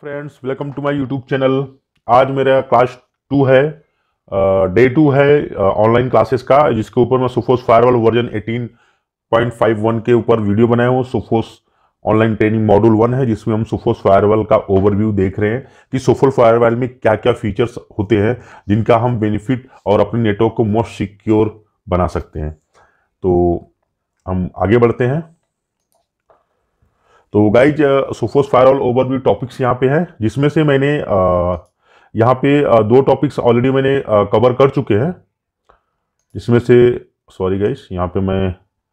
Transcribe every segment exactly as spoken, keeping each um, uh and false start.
Friends, welcome to my YouTube channel. आज मेरा class two है, डे टू है ऑनलाइन क्लासेस का, जिसके ऊपर मैं Sophos firewall version eighteen point five one के ऊपर वीडियो बनाया हूँ। Sophos online training module one है, जिसमें हम सोफोस फायरवॉल का ओवरव्यू देख रहे हैं कि सोफोस फायरवॉल में क्या क्या फीचर्स होते हैं जिनका हम बेनिफिट और अपने नेटवर्क को मोस्ट सिक्योर बना सकते हैं। तो हम आगे बढ़ते हैं। तो guys, Sophos firewall overview topics यहाँ पे हैं, जिसमें से मैंने यहाँ पे दो टॉपिक्स ऑलरेडी मैंने कवर कर चुके हैं। जिसमें से सॉरी गाइज, यहाँ पे मैं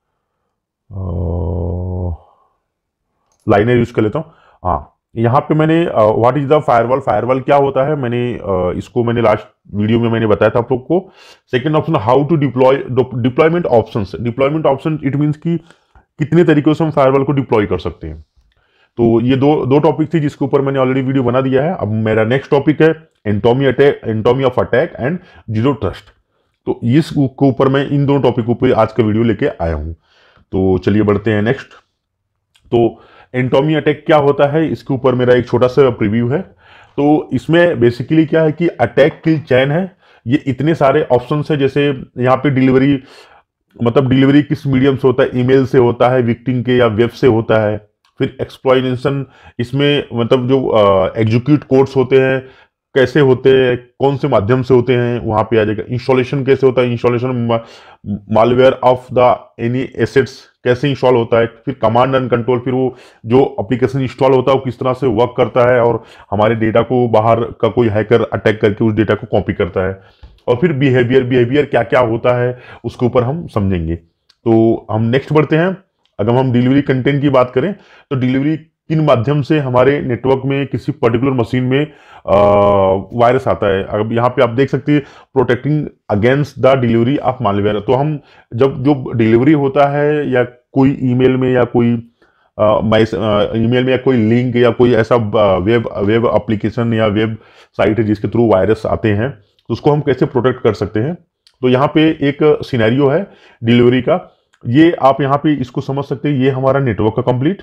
लाइनर यूज कर लेता हूँ। हाँ, यहाँ पे मैंने what is the firewall, firewall क्या होता है, मैंने uh, इसको मैंने लास्ट वीडियो में मैंने बताया था आप लोग को। Second option, how to deploy, deployment option. Deployment option it means कि कितने तरीकों से हम फायरवॉल को डिप्लॉय कर सकते हैं। तो ये दो दो टॉपिक थी जिसके ऊपर मैंने ऑलरेडी वीडियो बना दिया है। अब मेरा नेक्स्ट टॉपिक है anatomy attack, anatomy of attack and zero trust. तो इस के ऊपर मैं इन दोनों टॉपिकों पे आज का वीडियो लेके आया हूं। तो चलिए बढ़ते हैं नेक्स्ट। तो एंटोमी अटैक क्या होता है, इसके ऊपर मेरा एक छोटा सा प्रीव्यू है। तो इसमें बेसिकली क्या है कि अटैक किल चैन है। ये इतने सारे ऑप्शन है, जैसे यहाँ पे डिलीवरी, मतलब डिलीवरी किस मीडियम से होता है, ईमेल से होता है, विक्टिम के या वेब से होता है। फिर एक्सप्लॉइटेशन, इसमें मतलब जो एग्जीक्यूट कोड्स होते हैं कैसे होते हैं, कौन से माध्यम से होते हैं, वहां पे आ जाएगा। इंस्टॉलेशन कैसे होता है, installation malware of the any assets कैसे इंस्टॉल होता है। फिर कमांड एंड कंट्रोल, फिर वो जो एप्लीकेशन इंस्टॉल होता है वो किस तरह से वर्क करता है और हमारे डेटा को बाहर का कोई हैकर अटैक करके उस डेटा को कॉपी करता है। और फिर बिहेवियर, बिहेवियर क्या क्या होता है उसके ऊपर हम समझेंगे। तो हम नेक्स्ट बढ़ते हैं। अगर हम डिलीवरी कंटेंट की बात करें तो डिलीवरी किन माध्यम से हमारे नेटवर्क में किसी पर्टिकुलर मशीन में वायरस आता है। अब यहाँ पे आप देख सकते हैं protecting against the delivery of malware. तो हम जब जो डिलीवरी होता है या कोई ईमेल में या कोई ईमेल में या कोई लिंक या कोई ऐसा वेब वेब एप्लीकेशन या वेब साइट है जिसके थ्रू वायरस आते हैं, तो उसको हम कैसे प्रोटेक्ट कर सकते हैं। तो यहाँ पे एक सिनेरियो है डिलीवरी का। ये आप यहाँ पे इसको समझ सकते हैं, ये हमारा नेटवर्क का कंप्लीट।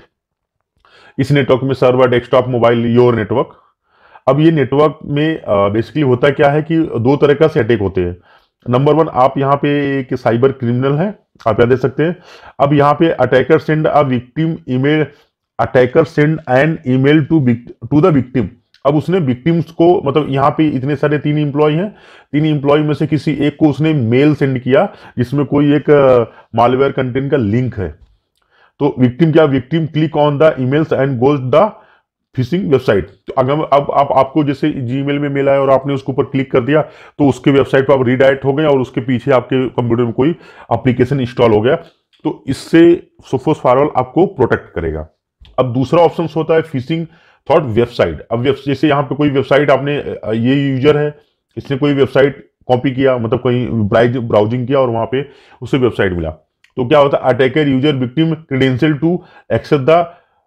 इस नेटवर्क में server, desktop, mobile, your network. अब ये नेटवर्क में बेसिकली uh, होता क्या है कि दो तरह का से अटैक होते हैं। नंबर वन, आप यहाँ पे एक साइबर क्रिमिनल है, आप यहाँ देख सकते हैं। अब यहाँ पे attacker send a victim email, attacker send an email to to the victim. अब उसने विक्टिम्स को, मतलब यहाँ पे इतने सारे तीन इंप्लॉय हैं, तीन इंप्लॉय में से किसी एक को उसने मेल सेंड किया जिसमें कोई एक मालवेयर कंटेंट का लिंक है। तो विक्टिम क्या, victim click on the emails and goes the phishing website. तो अगर अब आप आपको जैसे जीमेल में मेल आया और आपने उसके ऊपर क्लिक कर दिया तो उसके वेबसाइट पर आप रीडायरेक्ट हो गए और उसके पीछे आपके कंप्यूटर में कोई एप्लीकेशन इंस्टॉल हो गया। तो इससे सोफोस फायरवॉल आपको प्रोटेक्ट करेगा। अब दूसरा ऑप्शन होता है फिशिंग थॉट वेबसाइट। अब जैसे यहाँ पे कोई वेबसाइट आपने, ये यूजर है, इसने कोई वेबसाइट कॉपी किया, मतलब कोई ब्राउजिंग किया और वहां पे उसे वेबसाइट मिला। तो क्या होता है, attacker user victim credential to access the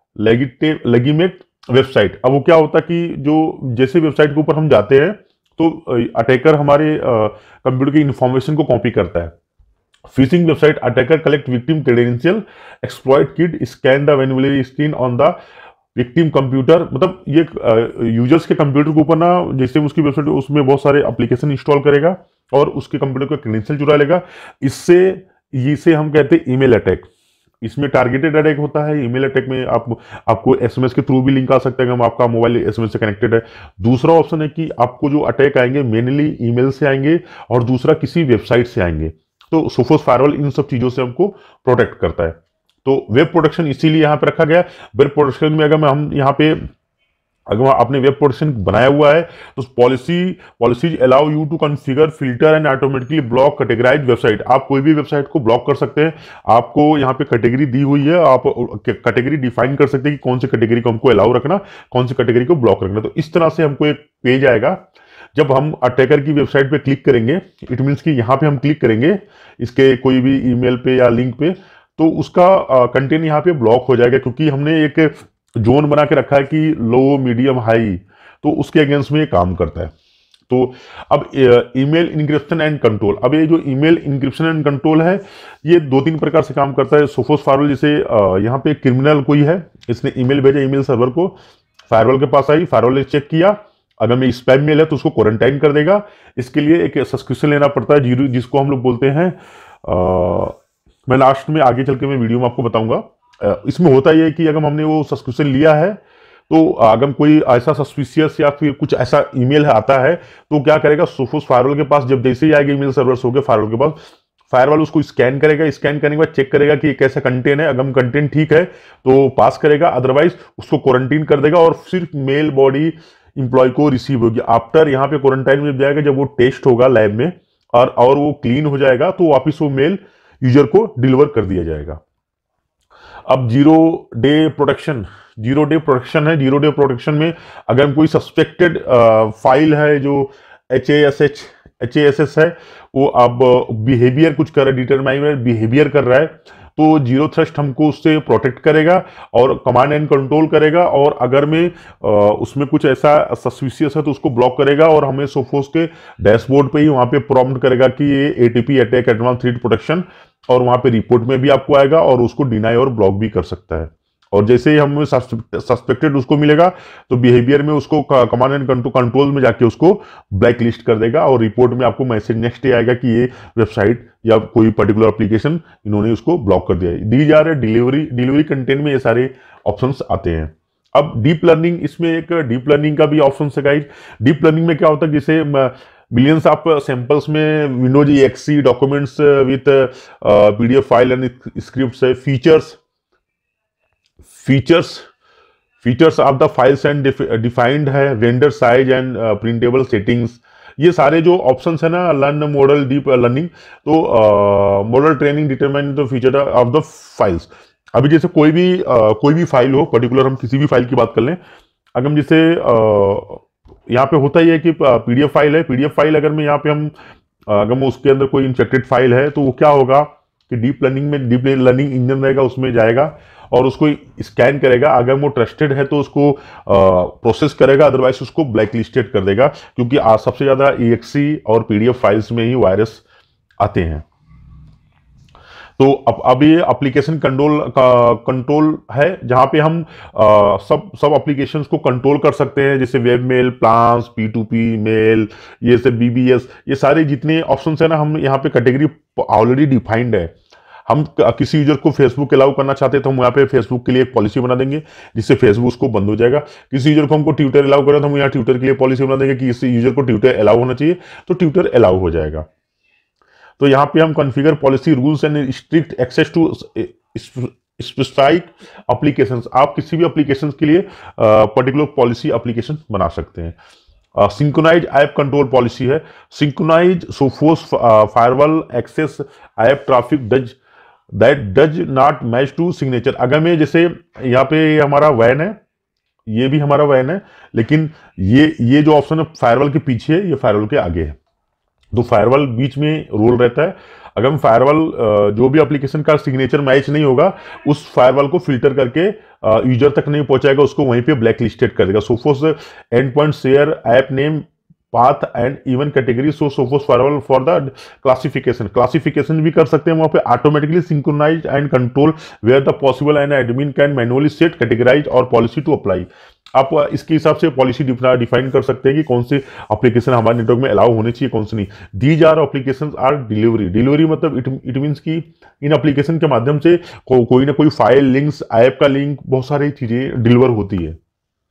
legitimate website. अब वो क्या होता है कि जो जैसे वेबसाइट के ऊपर हम जाते हैं तो अटैकर हमारे कंप्यूटर की इंफॉर्मेशन को कॉपी करता है। Phishing website, attacker collect victim credential, exploit kit, scan the वेनुलरी स्क्रीन ऑन द विक्टिम कंप्यूटर। मतलब ये यूजर्स के कंप्यूटर के ऊपर ना, जैसे उसकी वेबसाइट उसमें बहुत सारे एप्लीकेशन इंस्टॉल करेगा और उसके कंप्यूटर का क्रेडेंशियल चुरा लेगा। इससे इसे हम कहते हैं ईमेल अटैक। इसमें टारगेटेड अटैक होता है। ईमेल अटैक में आप आपको एसएमएस के थ्रू भी लिंक आ सकता है, आपका मोबाइल एसएमएस से कनेक्टेड है। दूसरा ऑप्शन है कि आपको जो अटैक आएंगे मेनली ईमेल से आएंगे और दूसरा किसी वेबसाइट से आएंगे। तो सोफोस फायरवॉल इन सब चीजों से हमको प्रोटेक्ट करता है। तो वेब प्रोटेक्शन इसीलिए यहाँ पे रखा गया। वेब प्रोटेक्शन में अगर हम यहाँ पे अगर आपने वेब प्रोटेक्शन बनाया हुआ है तो policy policies allow you to configure, filter and automatically block categorize website. आप कोई भी वेबसाइट को ब्लॉक कर सकते हैं। आपको यहाँ पे कैटेगरी दी हुई है, आप कैटेगरी डिफाइन कर सकते हैं कि कौन सी कैटेगरी को हमको अलाउ रखना, कौन सी कैटेगरी को ब्लॉक रखना। तो इस तरह से हमको एक पेज आएगा। जब हम अटैकर की वेबसाइट पे क्लिक करेंगे, इट मीन्स कि यहाँ पे हम क्लिक करेंगे इसके कोई भी ईमेल पे या लिंक पे, तो उसका कंटेंट यहाँ पे ब्लॉक हो जाएगा, क्योंकि हमने एक जोन बना के रखा है कि लो, मीडियम, हाई। तो उसके अगेंस्ट में ये काम करता है। तो अब ईमेल इंक्रिप्शन एंड कंट्रोल। अब ये जो ईमेल इंक्रिप्शन एंड कंट्रोल है ये दो तीन प्रकार से काम करता है। सोफोस फायरवॉल, जैसे यहाँ पे क्रिमिनल कोई है, इसने ईमेल भेजा ईमेल सर्वर को, फायरवॉल के पास आई, फायरवॉल ने चेक किया, अगर में स्पैम मेल है तो उसको क्वारंटाइन कर देगा। इसके लिए एक सब्सक्रिप्शन लेना पड़ता है, जीरो जिसको हम लोग बोलते हैं, आ, मैं लास्ट में आगे चल के मैं वीडियो में आपको बताऊंगा। इसमें होता यह है कि अगर हमने वो सब्सक्रिप्शन लिया है तो अगर कोई ऐसा सस्पिशियस या फिर कुछ ऐसा ईमेल आता है तो क्या करेगा, सोफोस फायरवॉल के पास जब जैसे ही आएगा ईमेल सर्वर्स हो गए फायरवॉल के पास, फायरवॉल उसको स्कैन करेगा, स्कैन करने के बाद चेक करेगा कि कैसा कंटेंट है, अगर कंटेंट ठीक है तो पास करेगा, अदरवाइज उसको क्वारंटीन कर देगा और सिर्फ मेल बॉडी इंप्लॉय को रिसीव होगी। आफ्टर यहाँ पे क्वारंटाइन में जाएगा, जब वो टेस्ट होगा लैब में और और वो क्लीन हो जाएगा तो वापिस वो मेल यूजर को डिलीवर कर दिया जाएगा। अब zero day protection, zero day protection है। जीरो डे प्रोटेक्शन में अगर कोई सस्पेक्टेड फाइल है जो H A S H H A S S है, वो अब बिहेवियर कुछ कर रहा है, डिटरमाइन बिहेवियर कर रहा है, तो जीरो थ्रस्ट हमको उससे प्रोटेक्ट करेगा और कमांड एंड कंट्रोल करेगा, और अगर में आ, उसमें कुछ ऐसा सस्पिशियस है तो उसको ब्लॉक करेगा और हमें सोफोस के डैशबोर्ड पे ही वहां पे प्रॉम्प्ट करेगा कि ये ATP attack advance threat protection, और वहां पे रिपोर्ट में भी आपको आएगा और उसको डिनाई और ब्लॉक भी कर सकता है। और जैसे ही हम सस्पेक्टेड उसको मिलेगा तो बिहेवियर में उसको कमांड एंड कंट्रोल में जाके उसको ब्लैक लिस्ट कर देगा और रिपोर्ट में आपको मैसेज नेक्स्ट डे आएगा कि ये वेबसाइट या कोई पर्टिकुलर एप्लीकेशन इन्होंने उसको ब्लॉक कर दिया है। दी जा रहे डिलीवरी डिलीवरी कंटेंट में ये सारे ऑप्शंस आते हैं। अब डीप लर्निंग, इसमें एक डीप लर्निंग का भी ऑप्शन है गाइस। डीप लर्निंग में क्या होता है, जैसे मिलियंस ऑफ सैंपल्स में Windows EXE documents with PDF file and scripts है, features features features of the files and defined है, render size and printable settings, ये सारे जो ऑप्शंस है ना, लर्न मॉडल डीप लर्निंग, तो model training determine the feature of the files. अभी जैसे कोई भी uh, कोई भी फाइल हो, पर्टिकुलर हम किसी भी फाइल की बात कर लें, अगर हम जैसे uh, यहाँ पे होता ही है कि पीडीएफ फाइल है, पीडीएफ फाइल अगर मैं यहाँ पे हम अगर उसके अंदर कोई इंफेक्टेड फाइल है तो वो क्या होगा कि डीप लर्निंग में डीप लर्निंग इंजन रहेगा, उसमें जाएगा और उसको स्कैन करेगा। अगर वो ट्रस्टेड है तो उसको प्रोसेस करेगा, अदरवाइज उसको ब्लैक लिस्टेड कर देगा, क्योंकि आज सबसे ज्यादा ईएक्सी और पीडीएफ फाइल्स में ही वायरस आते हैं। तो अब अब ये एप्लीकेशन कंट्रोल का कंट्रोल है, जहां पे हम आ, सब सब एप्लीकेशंस को कंट्रोल कर सकते हैं, जैसे web mail, plans, P to P mail, ये सब बीबीएस, ये सारे जितने ऑप्शंस है ना, हम यहाँ पे कैटेगरी ऑलरेडी डिफाइंड है। हम किसी यूजर को फेसबुक अलाउ करना चाहते हैं तो हम यहाँ पे फेसबुक के लिए एक पॉलिसी बना देंगे जिससे फेसबुक उसको बंद हो जाएगा। किसी यूजर को हमको ट्विटर अलाउ करें तो हम यहाँ ट्विटर के लिए पॉलिसी बना देंगे कि इस यूजर को ट्विटर अलाउ होना चाहिए, तो ट्विटर अलाउ हो जाएगा। तो यहाँ पे हम configure policy rules and strict access to specified applications, आप किसी भी एप्लीकेशंस के लिए पर्टिकुलर पॉलिसी एप्लीकेशन बना सकते हैं। सिंक्रोनाइज ऐप कंट्रोल पॉलिसी है, synchronize Sophos firewall access app traffic does that does not match to signature. अगर मैं जैसे यहाँ पे हमारा वैन है, ये भी हमारा वैन है, लेकिन ये ये जो ऑप्शन है फायरवॉल के पीछे है, ये फायरवॉल के आगे है, तो फायरवॉल बीच में रोल रहता है। अगर हम फायरवॉल जो भी एप्लीकेशन का सिग्नेचर मैच नहीं होगा, उस फायरवॉल को फिल्टर करके यूजर तक नहीं पहुंचाएगा, उसको वहीं पे ब्लैक लिस्टेड कर देगा। Sophos endpoint share app name path and even category, so Sophos firewall for the classification, classification भी कर सकते हैं वहां पे। Automatically synchronize and control where the possible and admin can manually set categorize और policy to apply. आप इसके हिसाब से पॉलिसी डिफाइन कर सकते हैं कि कौन से एप्लीकेशन हमारे नेटवर्क में अलाउ होने चाहिए, कौन से नहीं। These are applications are delivery, delivery मतलब इट इट मींस कि इन एप्लीकेशन के माध्यम से को, कोई ना कोई फाइल, लिंक्स, ऐप का लिंक, बहुत सारी चीजें डिलीवर होती है।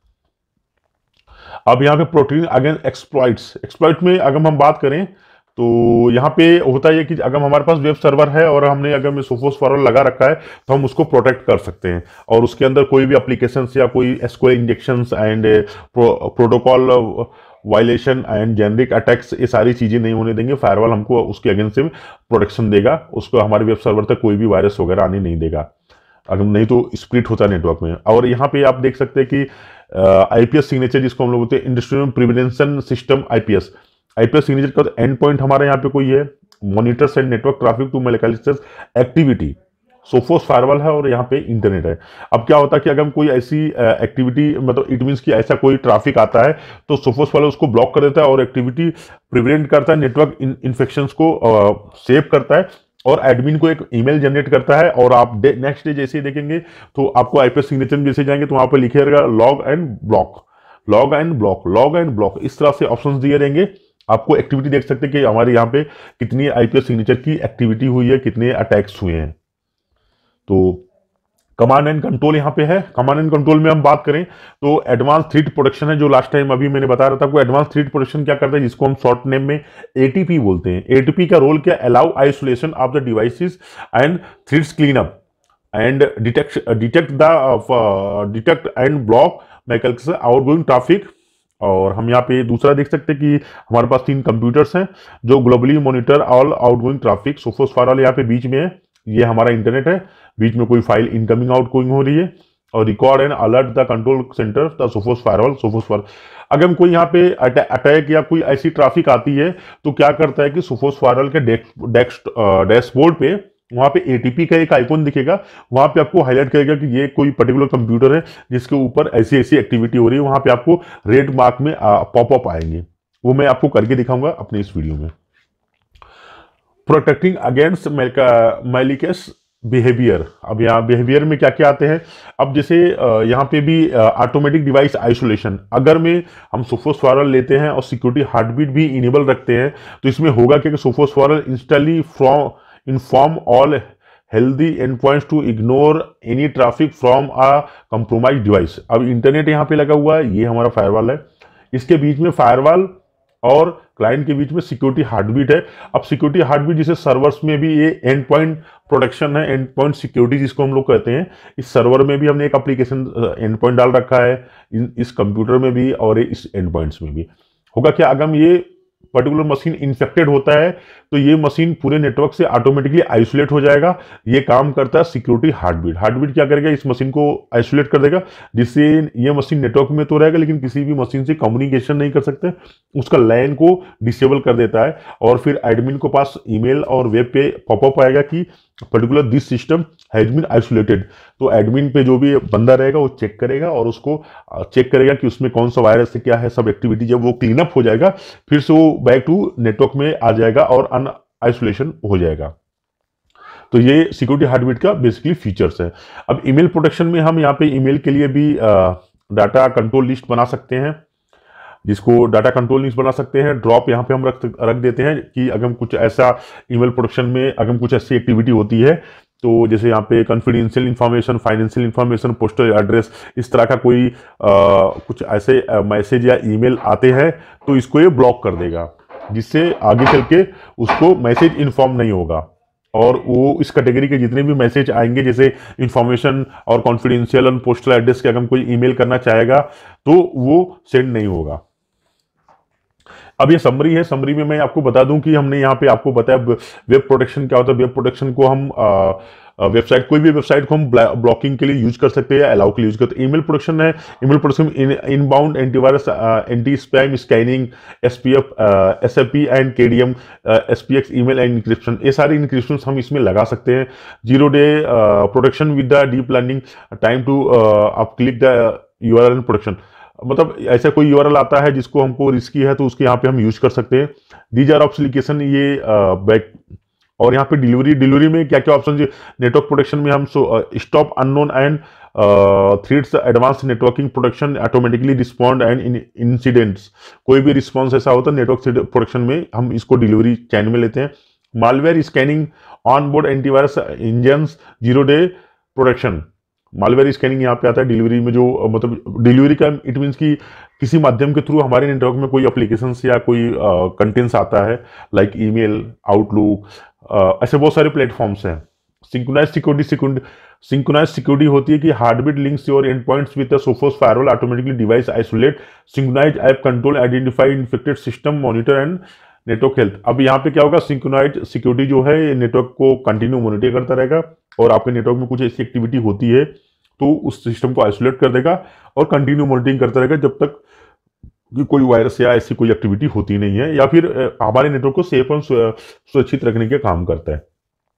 अब यहाँ पे प्रोटीन अगेन एक्सप्लॉइट्स, एक्सप्लॉइट में अगर हम बात करें तो यहाँ पे होता है कि अगर हमारे पास वेब सर्वर है और हमने अगर में सोफोस फायरवॉल लगा रखा है तो हम उसको प्रोटेक्ट कर सकते हैं, और उसके अंदर कोई भी एप्लीकेशन या कोई SQL injections and protocol violation and generic attacks, ये सारी चीजें नहीं होने देंगे। फायरवॉल हमको उसके अगेंस्ट से प्रोटेक्शन देगा, उसको हमारे वेब सर्वर तक कोई भी वायरस वगैरह आने नहीं देगा, अगर नहीं तो स्प्लिट होता है नेटवर्क में। और यहाँ पे आप देख सकते हैं कि आईपीएस सिग्नेचर, जिसको हम लोग बोलते हैं industrial prevention system IPS, IPS signature का एंड पॉइंट हमारे यहाँ पे कोई है, monitors and network traffic to molecular activity, Sophos firewall है और यहाँ पे इंटरनेट है। अब क्या होता है कि अगर हम कोई ऐसी एक्टिविटी, मतलब इट मींस कि ऐसा कोई ट्रैफिक आता है तो सोफोस फायरवॉल उसको ब्लॉक कर देता है और एक्टिविटी प्रिवेंट करता है, नेटवर्क इन्फेक्शंस को सेव करता है, और एडमिन को एक ईमेल जनरेट करता है, और आप नेक्स्ट डे जैसे ही देखेंगे तो आपको आईपीएस सिग्नेचर में जैसे जाएंगे तो वहां पर लिखे रहेगा log and block, log and block, log and block, इस तरह से ऑप्शंस दिए रहेंगे। आपको एक्टिविटी देख सकते हैं कि हमारे यहाँ पे कितनी आईपीएस सिग्नेचर की एक्टिविटी हुई है, कितने अटैक्स हुए हैं। तो कमांड एंड कंट्रोल यहाँ पे है। कमांड एंड कंट्रोल में हम बात करें तो एडवांस थ्रेट प्रोटेक्शन है, जो लास्ट टाइम अभी मैंने बता रहा था आपको। एडवांस थ्रेट प्रोटेक्शन क्या करता है, जिसको हम शॉर्ट नेम में एटीपी बोलते हैं। एटीपी का रोल क्या, allow isolation of the devices and threads clean up and detect detect the detect and block mechanical outgoing traffic. और हम यहाँ पे दूसरा देख सकते हैं कि हमारे पास तीन कंप्यूटर्स हैं जो globally monitor all outgoing traffic. Sophos firewall यहाँ पे बीच में है, ये हमारा इंटरनेट है, बीच में कोई फाइल इनकमिंग आउटगोइंग हो रही है, और record and alert the control center the Sophos firewall. Sophos firewall अगर हम कोई यहाँ पे अटैक या कोई ऐसी ट्रैफिक आती है तो क्या करता है कि सोफोस फायरवॉल के डैशबोर्ड पे वहां पे एटीपी का एक आइकॉन दिखेगा, वहां पे आपको हाईलाइट करेगा कि ये कोई पर्टिकुलर कंप्यूटर है जिसके ऊपर ऐसी ऐसी एक्टिविटी हो रही है। वहां पे आपको रेड मार्क में पॉपअप आएंगे, वो मैं आपको करके दिखाऊंगा अपने इस वीडियो में। Protecting against malicious behaviour. अब यहाँ बिहेवियर में क्या क्या आते हैं, अब जैसे यहाँ पे भी ऑटोमेटिक डिवाइस आइसोलेशन, अगर में हम सोफोस फायरवॉल लेते हैं और सिक्योरिटी हार्टबीट भी इनेबल रखते हैं तो इसमें होगा क्या कि Sophos firewall instantly from inform all healthy endpoints to ignore any traffic from a compromised device। अब इंटरनेट यहाँ पे लगा हुआ है, ये हमारा फायरवॉल है, इसके बीच में फायरवॉल और क्लाइंट के बीच में सिक्योरिटी हार्टबीट है। अब सिक्योरिटी हार्टबीट जिसे सर्वर्स में भी ये एंड पॉइंट प्रोटेक्शन है, एंड पॉइंट सिक्योरिटी जिसको हम लोग कहते हैं, इस सर्वर में भी हमने एक एप्लीकेशन एंड पॉइंट डाल रखा है, इस कंप्यूटर में भी और इस एंड पॉइंट्स में भी। होगा क्या, अगर ये पर्टिकुलर मशीन इन्फेक्टेड होता है तो ये मशीन पूरे नेटवर्क से ऑटोमेटिकली आइसोलेट हो जाएगा। ये काम करता है सिक्योरिटी हार्टबीट। हार्टबीट क्या करेगा, इस मशीन को आइसोलेट कर देगा, जिससे ये मशीन नेटवर्क में तो रहेगा लेकिन किसी भी मशीन से कम्युनिकेशन नहीं कर सकते, उसका लैन को डिसेबल कर देता है। और फिर एडमिन को पास ईमेल और वेब पे पॉपअप आएगा कि particular this system has been isolated. तो एडमिन पे जो भी बंदा रहेगा वो चेक करेगा और उसको चेक करेगा कि उसमें कौन सा वायरस है, क्या है, सब एक्टिविटी। जब वो क्लीन अप हो जाएगा फिर से वो बैक टू नेटवर्क में आ जाएगा और अन आइसोलेशन हो जाएगा। तो ये सिक्योरिटी हार्टबीट का बेसिकली फीचर्स है। अब ईमेल प्रोटेक्शन में हम यहाँ पे ईमेल के लिए भी डाटा कंट्रोल लिस्ट बना सकते हैं, जिसको डाटा कंट्रोल लिस्ट बना सकते हैं। ड्रॉप यहाँ पे हम रख रख देते हैं कि अगर कुछ ऐसा ईमेल प्रोटेक्शन में अगर कुछ ऐसी एक्टिविटी होती है तो जैसे यहाँ पे confidential information, financial information, postal address, इस तरह का कोई आ, कुछ ऐसे मैसेज या ईमेल आते हैं तो इसको ये ब्लॉक कर देगा, जिससे आगे चल के उसको मैसेज इन्फॉर्म नहीं होगा। और वो इस कैटेगरी के जितने भी मैसेज आएंगे जैसे इंफॉर्मेशन और कॉन्फिडेंशियल और पोस्टल एड्रेस के अगर कोई ईमेल करना चाहेगा तो वो सेंड नहीं होगा। अब ये समरी है, समरी में मैं आपको बता दूं कि हमने यहाँ पे आपको बताया वेब प्रोटेक्शन क्या होता है। वेब प्रोटेक्शन को हम वेबसाइट, कोई भी वेबसाइट को हम ब्लॉकिंग के लिए यूज कर सकते हैं या अलाउ के लिए यूज करते हैं। ईमेल प्रोटेक्शन है, email protection inbound antivirus, anti spam scanning, SPF, SAP and KDM, SPX email and encryption, ये सारे इंक्रिप्शन हम इसमें लगा सकते हैं। Zero day protection with the deep learning time to आप क्लिक द यूआरएल प्रोटेक्शन, मतलब ऐसा कोई यूआरएल आता है जिसको हमको रिस्की है तो उसके यहाँ पे हम यूज कर सकते हैं। दीज आर ऑप्शनिकेशन, ये बैक। और यहाँ पे डिलीवरी, डिलीवरी में क्या क्या ऑप्शन, नेटवर्क प्रोटेक्शन में हम stop unknown and threads, advance networking protection, automatically respond and incidents, कोई भी रिस्पॉन्स ऐसा होता है नेटवर्क प्रोटेक्शन में हम इसको डिलीवरी चैन में लेते हैं। Malware scanning, on board antivirus engine, zero day protection, malware scanning यहाँ पे आता है डिलीवरी में। जो मतलब डिलीवरी का इट मीन्स कि किसी माध्यम के थ्रू हमारे नेटवर्क में कोई एप्लीकेशन या कोई कंटेंट्स आता है, लाइक ईमेल, आउटलुक, ऐसे बहुत सारे प्लेटफॉर्म्स हैं। सिंक्रोनाइज सिक्योरिटी, सिंक्रोनाइज सिक्योरिटी होती है कि heartbeat links your endpoints with the Sophos firewall, automatically device isolate, synchronize app control, identify infected system, monitor and network health. अब यहाँ पे क्या होगा, सिंक्रोनाइज सिक्योरिटी जो है नेटवर्क को कंटिन्यू मॉनिटर करता रहेगा और आपके नेटवर्क में कुछ ऐसी एक्टिविटी होती है तो उस सिस्टम को आइसोलेट कर देगा और कंटिन्यू मॉनिटरिंग करता रहेगा जब तक कि कोई वायरस या ऐसी कोई एक्टिविटी होती नहीं है, या फिर हमारे नेटवर्क को सेफ और सुरक्षित रखने के काम करता है।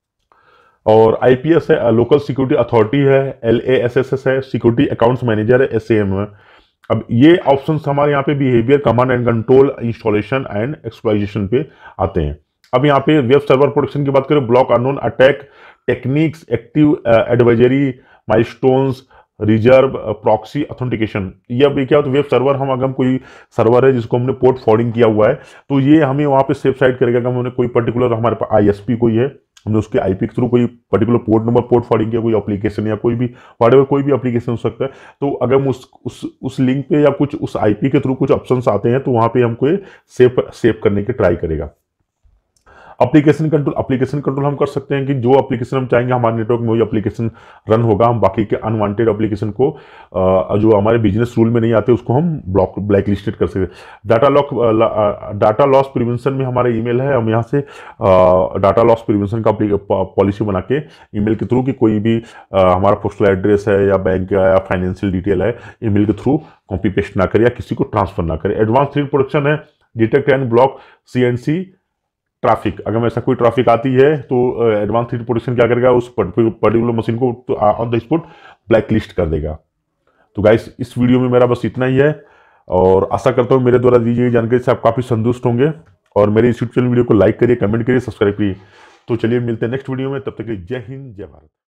और आईपीएस है, लोकल सिक्योरिटी अथॉरिटी है, एलएएसएस है, सिक्योरिटी अकाउंट्स मैनेजर है, एसएएम है। अब ये ऑप्शंस हमारे यहाँ पे behaviour, command and control, installation and exploitation पे आते हैं। अब यहाँ पे वेब सर्वर प्रोटेक्शन की बात करें, block unknown attack techniques, active advisory, milestones, reverse, proxy, authentication. ये अब ये क्या होता है, वेब सर्वर हम अगर हम कोई सर्वर है जिसको हमने पोर्ट फॉरवर्डिंग किया हुआ है तो ये हमें वहाँ पे सेफ साइड करेगा कि हमने कोई पर्टिकुलर हमारे पास आईएसपी कोई है, हमने उसके आईपी के थ्रू कोई particular port number port forwarding किया, कोई एप्लीकेशन या कोई भी व्हाटएवर कोई भी एप्लीकेशन हो सकता है, तो अगर हम उस उस उस लिंक पे या कुछ उस आईपी के थ्रू कुछ ऑप्शंस आते हैं तो वहाँ पे हमको ये सेव सेव करने की ट्राई करेगा। एप्लीकेशन कंट्रोल, एप्लीकेशन कंट्रोल हम कर सकते हैं कि जो एप्लीकेशन हम चाहेंगे हमारे नेटवर्क में वही एप्लीकेशन रन होगा। हम बाकी के अनवांटेड एप्लीकेशन को जो हमारे बिजनेस रूल में नहीं आते उसको हम ब्लॉक ब्लैक लिस्टेड कर सकते हैं। Data lock, data loss prevention में हमारा ईमेल है, हम यहाँ से डाटा लॉस प्रिवेंशन का पॉलिसी बना के ईमेल के थ्रू कि कोई भी हमारा पोस्टल एड्रेस है या बैंक का या फाइनेंशियल डिटेल है, ईमेल के थ्रू कॉपी पेस्ट ना करे या किसी को ट्रांसफर ना करे। एडवांस थ्रेट प्रोटेक्शन है, detect and block CNC traffic. अगर ऐसा कोई ट्रैफिक आती है तो एडवांस थ्रेट प्रोटेक्शन क्या करेगा, उस पर्टिकुलर मशीन को on the spot blacklist कर देगा। तो गाइस इस वीडियो में मेरा बस इतना ही है और आशा करता हूँ मेरे द्वारा दी गई जानकारी से आप काफ़ी संतुष्ट होंगे और मेरे इस यूट्यूब चैनल वीडियो को लाइक करिए, कमेंट करिए, सब्सक्राइब करिए। तो चलिए मिलते हैं नेक्स्ट वीडियो में, तब तक के लिए जय हिंद जय भारत।